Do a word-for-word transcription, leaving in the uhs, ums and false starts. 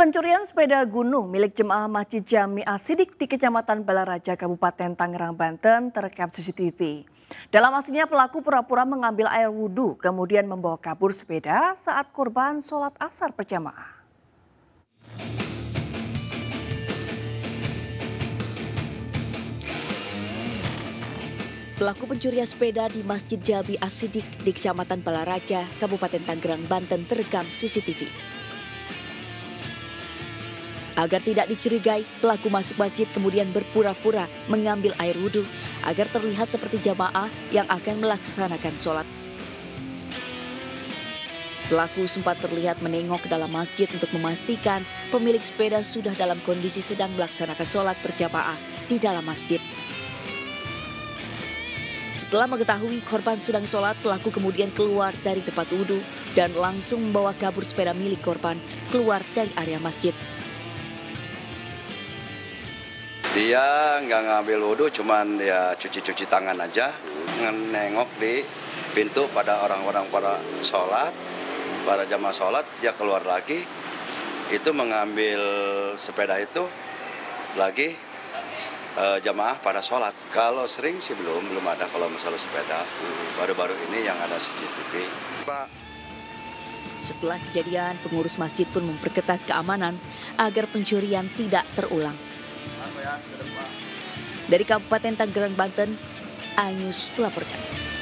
Pencurian sepeda gunung milik jemaah Masjid Jami As-Sidik di Kecamatan Balaraja, Kabupaten Tangerang, Banten terekam C C T V. Dalam aksinya pelaku pura-pura mengambil air wudhu kemudian membawa kabur sepeda saat korban sholat asar berjamaah. Pelaku pencurian sepeda di Masjid Jami As-Sidik di Kecamatan Balaraja, Kabupaten Tangerang, Banten terekam C C T V. Agar tidak dicurigai, pelaku masuk masjid kemudian berpura-pura mengambil air wudhu agar terlihat seperti jamaah yang akan melaksanakan sholat. Pelaku sempat terlihat menengok ke dalam masjid untuk memastikan pemilik sepeda sudah dalam kondisi sedang melaksanakan sholat berjamaah di dalam masjid. Setelah mengetahui korban sedang sholat, pelaku kemudian keluar dari tempat wudhu dan langsung membawa kabur sepeda milik korban keluar dari area masjid. Dia nggak ngambil wudhu, cuman ya cuci-cuci tangan aja, nengok di pintu pada orang-orang pada sholat, para jamaah sholat, dia keluar lagi, itu mengambil sepeda itu lagi eh, jamaah pada sholat. Kalau sering sih belum, belum ada kalau masalah sepeda, baru-baru ini yang ada C C T V. Setelah kejadian, pengurus masjid pun memperketat keamanan agar pencurian tidak terulang. Dari Kabupaten Tangerang, Banten, A News melaporkan.